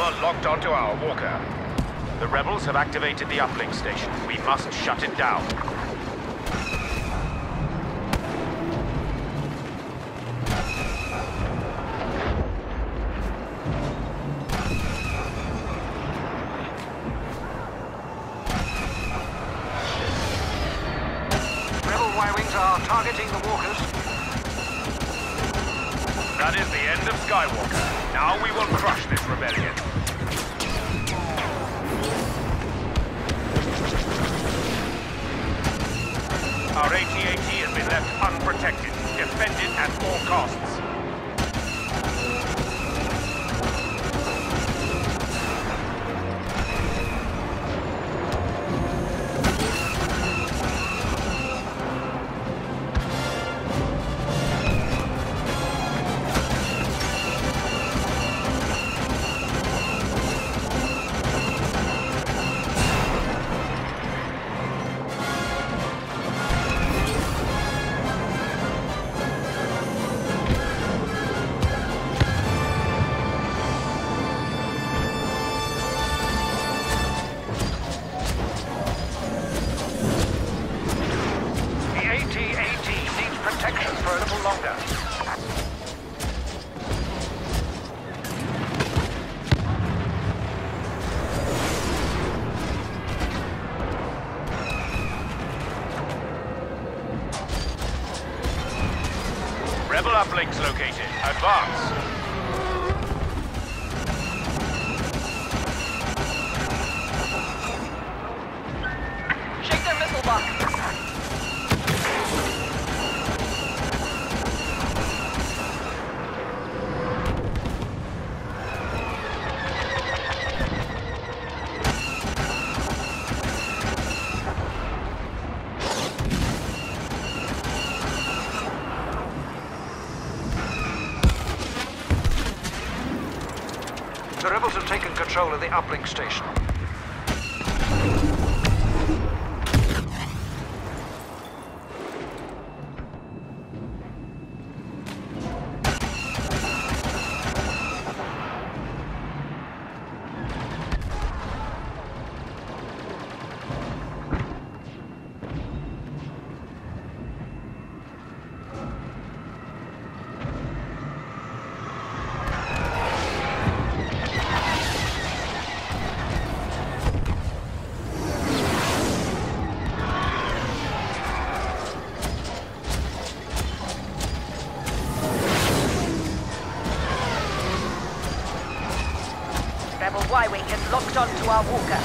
Bravo locked onto our walker. The rebels have activated the uplink station. We must shut it down. Rebel Y-Wings are targeting the walkers. That is the end of Skywalker. Now we will crush this rebellion. Our AT-AT has been left unprotected. Defend it at all costs. Rebel uplinks located. Advance. Shake their missile box. The rebels have taken control of the uplink station. Rebel Y-Wing has locked onto our walker.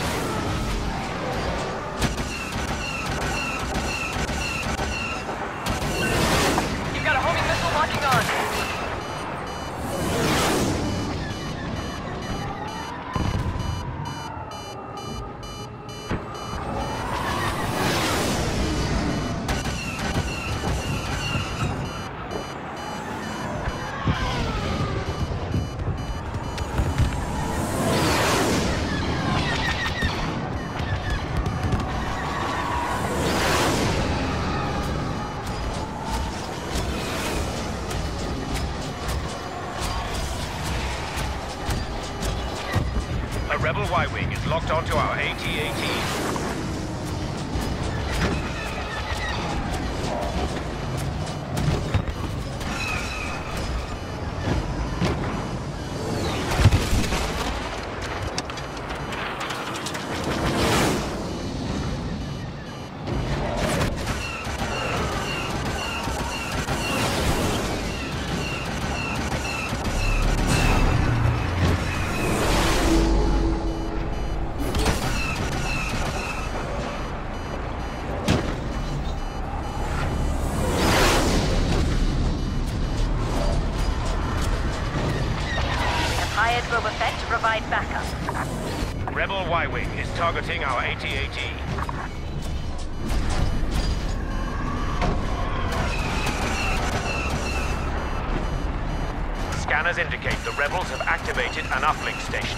You've got a homing missile locking on. A Rebel Y-Wing is locked onto our AT-AT. Hired Boba Fett to provide backup. Rebel Y-Wing is targeting our AT-AT. Scanners indicate the rebels have activated an uplink station.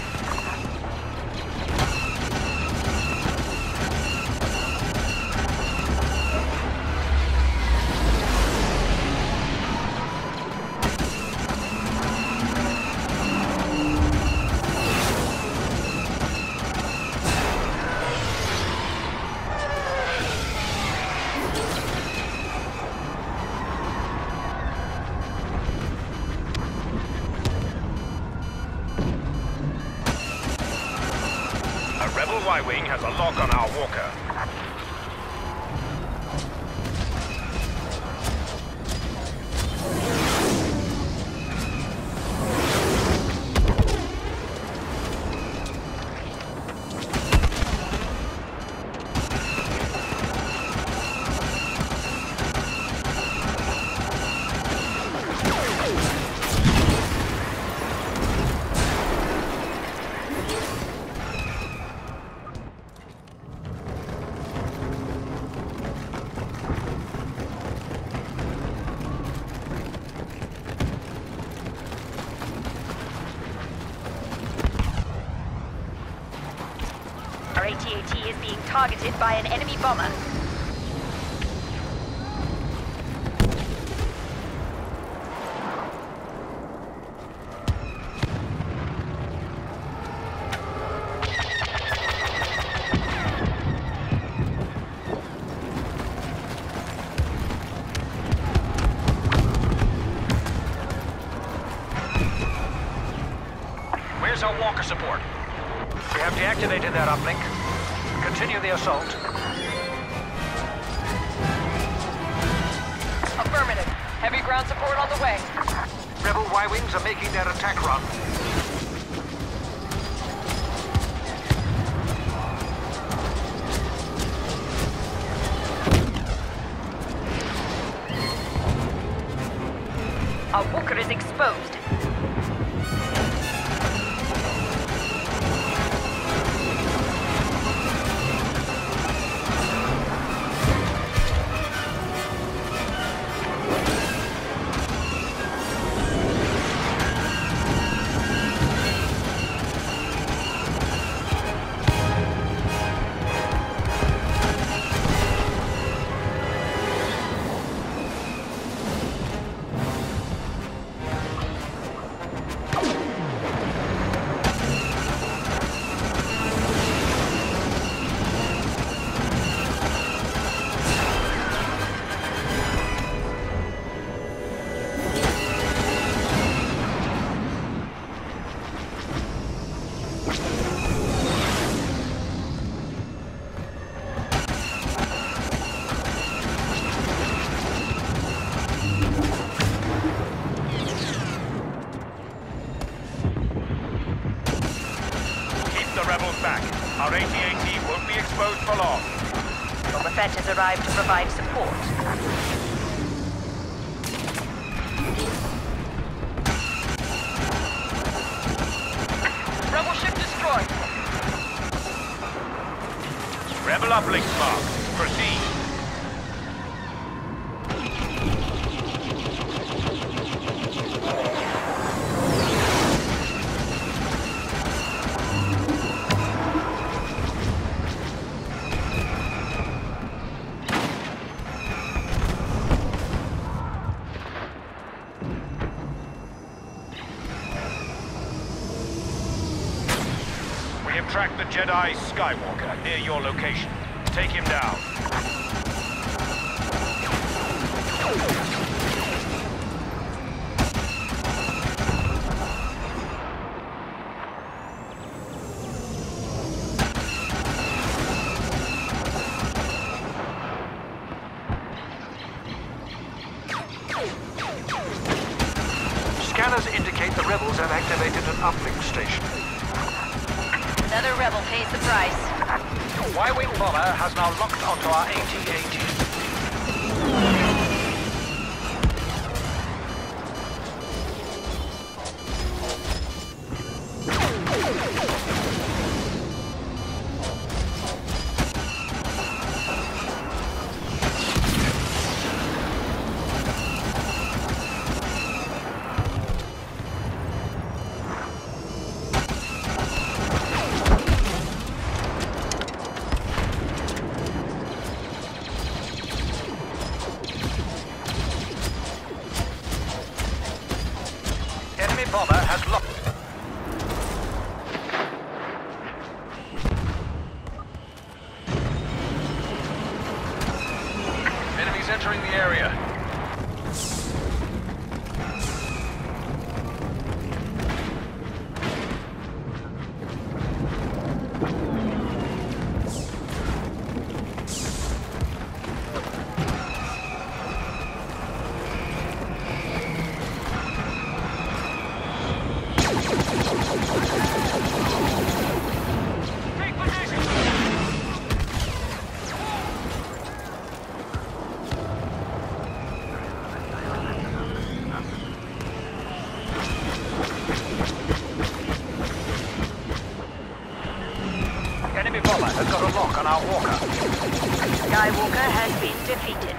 Rebel Y-Wing has a lock on our walker. Our AT-AT is being targeted by an enemy bomber. Where's our walker support? We have deactivated that uplink. Continue the assault. Affirmative. Heavy ground support on the way. Rebel Y-Wings are making their attack run. Our walker is exposed. The rebels back. Our AT-AT won't be exposed for long. Boba Fett has arrived to provide support. Rebel ship destroyed. Rebel uplink marked. Proceed. We have tracked the Jedi Skywalker near your location. Take him down. Scanners indicate the rebels have activated an uplink station. Another rebel pays the price. Y-Wing bomber has now locked onto our AT-AT. Enemy bomber has locked. Enemies entering the area. on our walker. Skywalker has been defeated.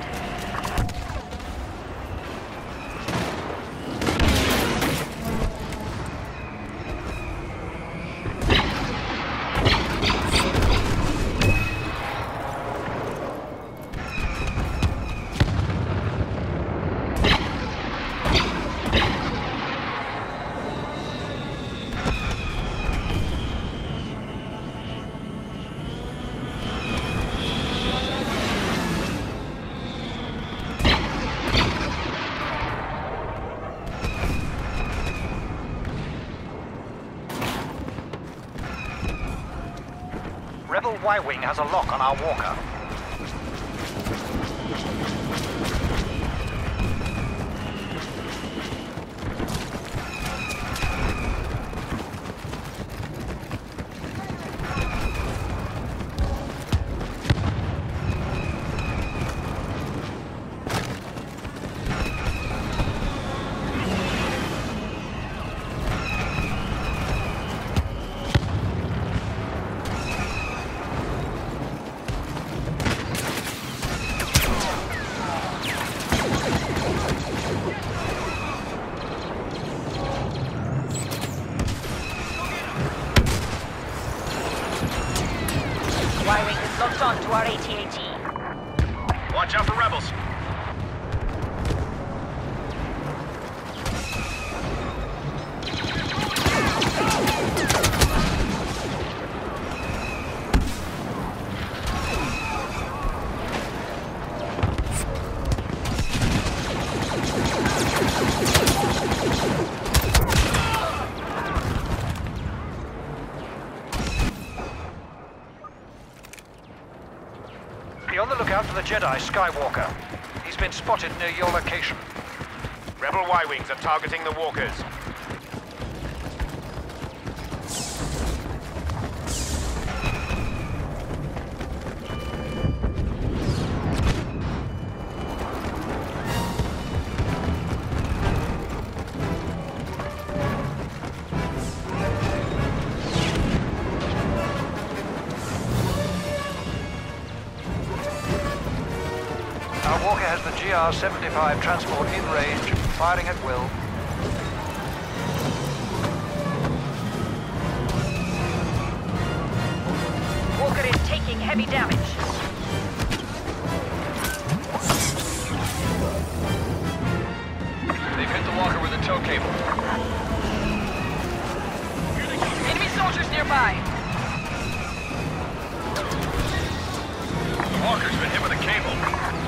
Rebel Y-Wing has a lock on our walker. Y-Wing is locked on to our AT-AT. Watch out for rebels. Be on the lookout for the Jedi Skywalker. He's been spotted near your location. Rebel Y-Wings are targeting the walkers. Our walker has the GR-75 transport in range, firing at will. Walker is taking heavy damage. They've hit the walker with a tow cable. Enemy soldiers nearby. The walker's been hit with a cable.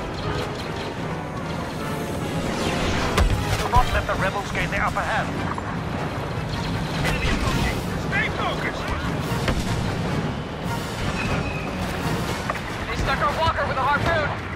Do not let the rebels gain the upper hand. Enemy approaching. Stay focused. They stuck our walker with a harpoon.